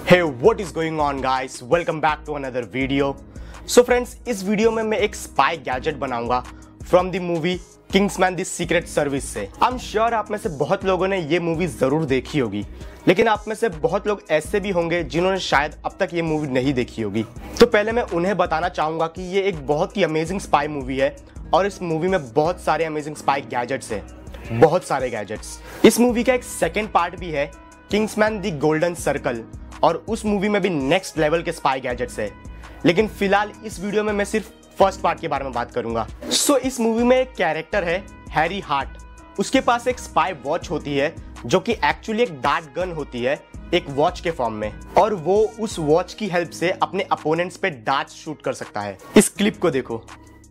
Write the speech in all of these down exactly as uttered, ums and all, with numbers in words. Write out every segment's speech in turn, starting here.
Hey, what is going on guys? Welcome back to another video. So friends, इस video में मैं एक spy gadget बनाऊंगा from the movie Kingsman the Secret Service से। I am sure आप में से बहुत लोगों ने ये मूवी जरूर देखी होगी, लेकिन आप में से बहुत लोग ऐसे भी होंगे जिन्होंने शायद अब तक ये मूवी नहीं देखी होगी। तो पहले मैं उन्हें बताना चाहूंगा कि ये एक बहुत ही अमेजिंग स्पाई मूवी है और इस मूवी में बहुत सारे अमेजिंग स्पाई गैजेट्स हैं, बहुत सारे गैजेट्स। इस मूवी का एक सेकेंड पार्ट भी है, किंग्समैन द गोल्डन सर्कल, और उस मूवी में भी नेक्स्ट लेवल के स्पाई गैजेट्स है। लेकिन फिलहाल इस वीडियो में मैं सिर्फ फर्स्ट पार्ट के बारे में बात करूंगा। सो so, इस मूवी में एक कैरेक्टर है हैरी हार्ट। उसके पास एक स्पाई वॉच होती है जो कि एक्चुअली एक डार्ट गन होती है, एक वॉच के फॉर्म में, और वो उस वॉच की हेल्प से अपने अपोनेंट्स पे डार्ट शूट कर सकता है। इस क्लिप को देखो।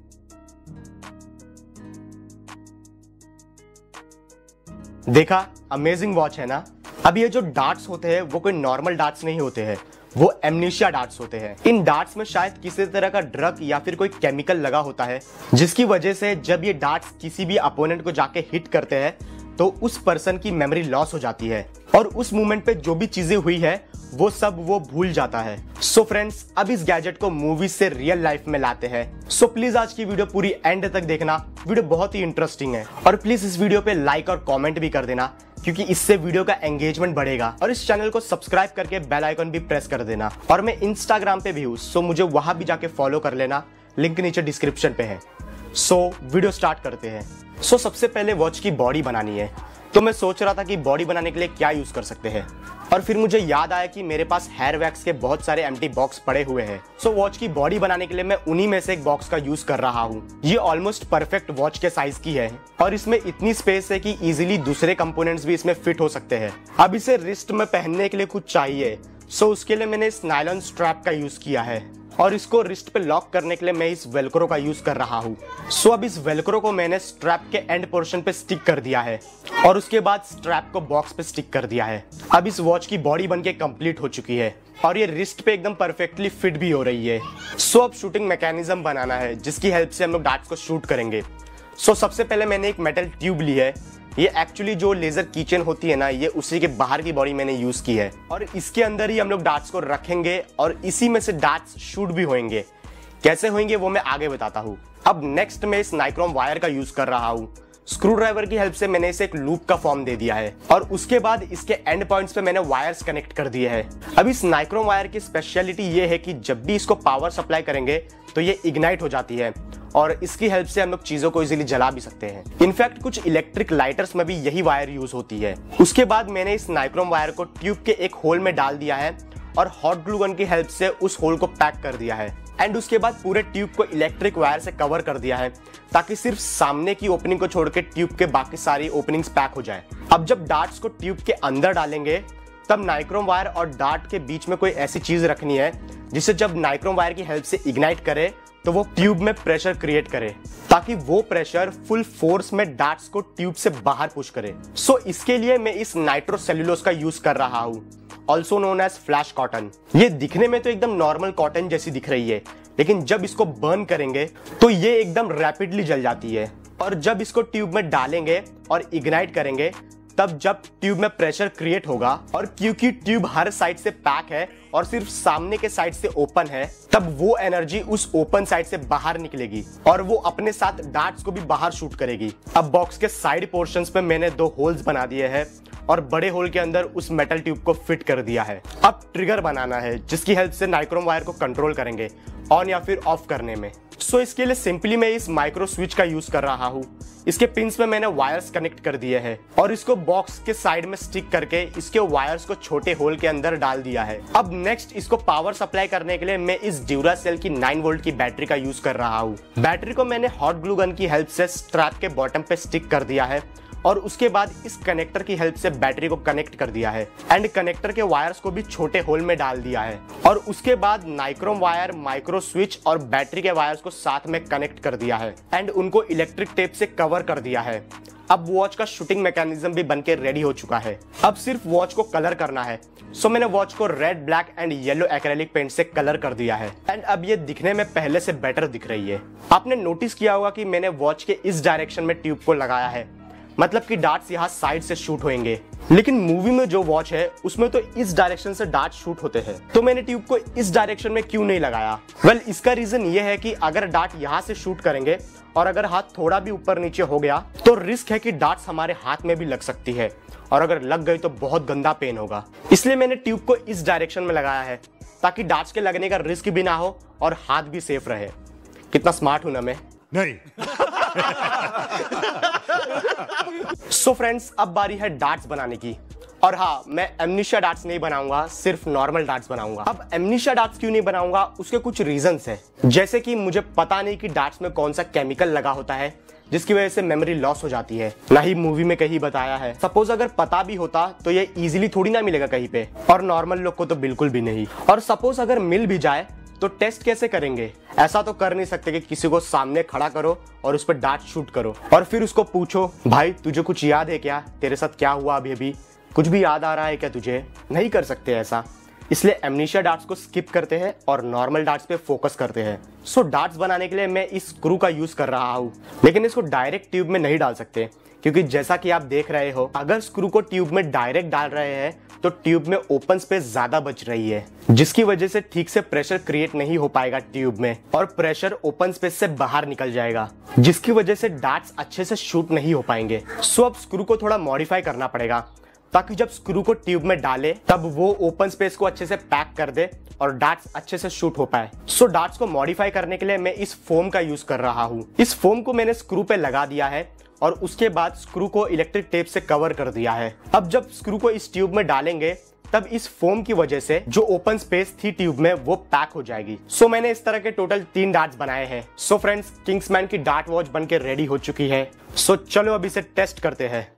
देखा, अमेजिंग वॉच है ना। अब ये जो डार्ट्स होते हैं वो कोई नॉर्मल डार्ट्स नहीं होते हैं, वो एमनीशिया डार्ट्स होते हैं। इन डार्ट्स में शायद किसी तरह का ड्रग या फिर कोई केमिकल लगा होता है, जिसकी वजह से जब ये डार्ट्स किसी भी अपोनेंट को जाके हिट करते हैं तो उस पर्सन की मेमोरी लॉस हो जाती है और उस मोमेंट पे जो भी चीजें हुई है वो सब वो भूल जाता है। सो so फ्रेंड्स, अब इस गैजेट को मूवी से रियल लाइफ में लाते हैं। सो so प्लीज आज की वीडियो पूरी एंड तक देखना, वीडियो बहुत ही इंटरेस्टिंग है। और प्लीज इस वीडियो पे लाइक और कमेंट भी कर देना, क्योंकि इससे वीडियो का एंगेजमेंट बढ़ेगा। और इस चैनल को सब्सक्राइब करके बेल आइकन भी प्रेस कर देना। और मैं इंस्टाग्राम पे भी हूँ, सो मुझे वहां भी जाके फॉलो कर लेना, लिंक नीचे डिस्क्रिप्शन पे है। सो वीडियो स्टार्ट करते हैं। सो सबसे पहले वॉच की बॉडी बनानी है, तो मैं सोच रहा था कि बॉडी बनाने के लिए क्या यूज कर सकते हैं, और फिर मुझे याद आया कि मेरे पास हेयर वैक्स के बहुत सारे एम्प्टी बॉक्स पड़े हुए हैं। सो वॉच की बॉडी बनाने के लिए मैं उन्हीं में से एक बॉक्स का यूज कर रहा हूँ। ये ऑलमोस्ट परफेक्ट वॉच के साइज की है और इसमें इतनी स्पेस है कि इजीली दूसरे कंपोनेंट्स भी इसमें फिट हो सकते हैं। अब इसे रिस्ट में पहनने के लिए कुछ चाहिए, सो उसके लिए मैंने इस नायलॉन स्ट्रैप का यूज किया है और इसको रिस्ट पे लॉक करने के लिए मैं इस वेलक्रो का यूज कर रहा हूँ। सो अब इस वेलक्रो को मैंने स्ट्रैप के एंड पोर्शन पे स्टिक कर दिया है और उसके बाद स्ट्रैप को बॉक्स पे स्टिक कर दिया है। अब इस वॉच की बॉडी बनके कंप्लीट हो चुकी है और ये रिस्ट पे एकदम परफेक्टली फिट भी हो रही है। सो अब शूटिंग मैकेनिज्म बनाना है जिसकी हेल्प से हम लोग डार्ट्स को शूट करेंगे। सो सबसे पहले मैंने एक मेटल ट्यूब ली है। ये एक्चुअली जो लेजर कीचेन होती है ना, ये उसी के बाहर की बॉडी मैंने यूज की है और इसके अंदर ही हम लोग डार्ट्स को रखेंगे और इसी में से डार्ट्स शूट भी होंगे। कैसे होंगे वो मैं आगे बताता हूँ। अब नेक्स्ट मैं इस नाइक्रोम वायर का यूज कर रहा हूँ। स्क्रू ड्राइवर की हेल्प से मैंने इसे एक लूप का फॉर्म दे दिया है और उसके बाद इसके एंड पॉइंट्स पे मैंने वायर्स कनेक्ट कर दिए हैं। अब इस नाइक्रोम वायर की स्पेशलिटी ये है कि जब भी इसको पावर सप्लाई करेंगे तो ये इग्नाइट हो जाती है और इसकी हेल्प से हम लोग चीजों को इजीली जला भी सकते हैं। इनफैक्ट कुछ इलेक्ट्रिक लाइटर्स में भी यही वायर यूज होती है। उसके बाद मैंने इस नाइक्रोम वायर को ट्यूब के एक होल में डाल दिया है और हॉट ग्लू गन की हेल्प से उस होल को पैक कर दिया है एंड उसके बाद पूरे ट्यूब को इलेक्ट्रिक वायर से कवर कर दिया है ताकि सिर्फ सामने की ओपनिंग को छोड़ के ट्यूब के बाकी सारी ओपनिंग्स पैक हो जाए। अब जब डार्ट्स को ट्यूब के अंदर डालेंगे तब नाइक्रोम वायर और डार्ट के बीच में कोई ऐसी चीज रखनी है जिसे जब नाइक्रोम वायर की हेल्प से इग्नाइट करे तो वो ट्यूब में प्रेशर क्रिएट करे ताकि वो प्रेशर फुल फोर्स में डार्ट्स को ट्यूब से बाहर पुश करे। सो so, इसके लिए मैं इस नाइट्रोसेल्यूलोज का यूज कर रहा हूँ, also known as flash cotton. ये दिखने में तो एकदम नॉर्मल कॉटन जैसी दिख रही है, लेकिन जब इसको बर्न करेंगे तो ये एकदम रैपिडली जल जाती है और जब इसको ट्यूब में डालेंगे और इग्नाइट करेंगे तब जब ट्यूब में प्रेशर क्रिएट होगा और क्योंकि ट्यूब हर साइड से पैक है और सिर्फ सामने के साइड से ओपन है, तब वो एनर्जी उस ओपन साइड से बाहर निकलेगी और वो अपने साथ डार्ट्स को भी बाहर शूट करेगी। अब बॉक्स के साइड पोर्शंस पे मैंने दो होल्स बना दिए हैं और बड़े होल के अंदर उस मेटल ट्यूब को फिट कर दिया है। अब ट्रिगर बनाना है जिसकी हेल्प से नाइक्रोम वायर को कंट्रोल करेंगे ऑन या फिर ऑफ करने में। सो so, इसके लिए सिंपली मैं इस माइक्रो स्विच का यूज कर रहा हूँ। इसके पिंस में मैंने वायर्स कनेक्ट कर दिए हैं और इसको बॉक्स के साइड में स्टिक करके इसके वायर्स को छोटे होल के अंदर डाल दिया है। अब नेक्स्ट इसको पावर सप्लाई करने के लिए मैं इस ड्यूरासेल की नाइन वोल्ट की बैटरी का यूज कर रहा हूँ। बैटरी को मैंने हॉट ग्लू गन की हेल्प से स्ट्रैप के बॉटम पे स्टिक कर दिया है और उसके बाद इस कनेक्टर की हेल्प से बैटरी को कनेक्ट कर दिया है एंड कनेक्टर के वायर्स को भी छोटे होल में डाल दिया है और उसके बाद नाइक्रोम वायर, माइक्रो स्विच और बैटरी के वायर्स को साथ में कनेक्ट कर दिया है एंड उनको इलेक्ट्रिक टेप से कवर कर दिया है। अब वॉच का शूटिंग मैकेनिज्म भी बनके रेडी हो चुका है। अब सिर्फ वॉच को कलर करना है। सो मैंने वॉच को red, black and yellow acrylic paint से कलर कर दिया है एंड अब ये दिखने में पहले से बेटर दिख रही है। आपने नोटिस किया होगा कि मैंने वॉच के इस डायरेक्शन में ट्यूब को लगाया है मतलब कि डार्ट्स यहाँ साइड से शूट होंगे। लेकिन मूवी में जो वॉच है उसमें तो इस डायरेक्शन से डार्ट शूट होते हैं, तो मैंने ट्यूब को इस डायरेक्शन में क्यों नहीं लगाया? वेल well, इसका रीजन ये है कि अगर डार्ट यहाँ से शूट करेंगे और अगर हाथ थोड़ा भी ऊपर नीचे हो गया तो रिस्क है कि डार्ट्स हमारे हाथ में भी लग सकती है, और अगर लग गई तो बहुत गंदा पेन होगा। इसलिए मैंने ट्यूब को इस डायरेक्शन में लगाया है ताकि डार्ट्स के लगने का रिस्क भी ना हो और हाथ भी सेफ रहे। कितना स्मार्ट हूं ना मैं? नहीं। सो फ्रेंड्स, अब बारी है डार्ट्स बनाने की। और हाँ, मैं एमनीशिया डार्ट्स नहीं बनाऊंगा, सिर्फ नॉर्मल डार्ट्स बनाऊंगा। अब एमनीशिया डार्ट्स क्यों नहीं बनाऊंगा, उसके कुछ रीजंस हैं। जैसे कि मुझे पता नहीं कि डार्ट्स में कौन सा केमिकल लगा होता है जिसकी वजह से मेमोरी लॉस हो जाती है, ना ही मूवी में कहीं बताया है। सपोज अगर पता भी होता तो ये इजीली थोड़ी ना मिलेगा कहीं पे, और नॉर्मल लोग को तो बिल्कुल भी नहीं। और सपोज अगर मिल भी जाए तो टेस्ट कैसे करेंगे? ऐसा तो कर नहीं सकते कि किसी को सामने खड़ा करो और उस पर डार्ट शूट करो और फिर उसको पूछो, भाई तुझे कुछ याद है क्या, तेरे साथ क्या हुआ अभी अभी, कुछ भी याद आ रहा है क्या तुझे? नहीं कर सकते ऐसा। इसलिए एमनीशिया डार्ट्स को स्किप करते हैं और नॉर्मल डार्ट्स पे फोकस करते हैं। सो डार्ट्स बनाने के लिए मैं इस स्क्रू का यूज कर रहा हूँ, लेकिन इसको डायरेक्ट ट्यूब में नहीं डाल सकते, क्योंकि जैसा कि आप देख रहे हो, अगर स्क्रू को ट्यूब में डायरेक्ट डाल रहे हैं तो ट्यूब में ओपन स्पेस ज्यादा बच रही है, जिसकी वजह से ठीक से प्रेशर क्रिएट नहीं हो पाएगा ट्यूब में, और प्रेशर ओपन स्पेस से बाहर निकल जाएगा, जिसकी वजह से डार्ट्स अच्छे से शूट नहीं हो पाएंगे। सो अब स्क्रू को थोड़ा मॉडिफाई करना पड़ेगा ताकि जब स्क्रू को ट्यूब में डाले तब वो ओपन स्पेस को अच्छे से पैक कर दे और डार्ट्स अच्छे से शूट हो पाए। सो डार्ट्स को मॉडिफाई करने के लिए मैं इस फोम का यूज कर रहा हूँ। इस फोम को मैंने स्क्रू पे लगा दिया है और उसके बाद स्क्रू को इलेक्ट्रिक टेप से कवर कर दिया है। अब जब स्क्रू को इस ट्यूब में डालेंगे तब इस फोम की वजह से जो ओपन स्पेस थी ट्यूब में वो पैक हो जाएगी। सो मैंने इस तरह के टोटल तीन डार्ट्स बनाए हैं। सो फ्रेंड्स, किंग्समैन की डार्ट वॉच बन के रेडी हो चुकी है। सो चलो अब इसे टेस्ट करते हैं।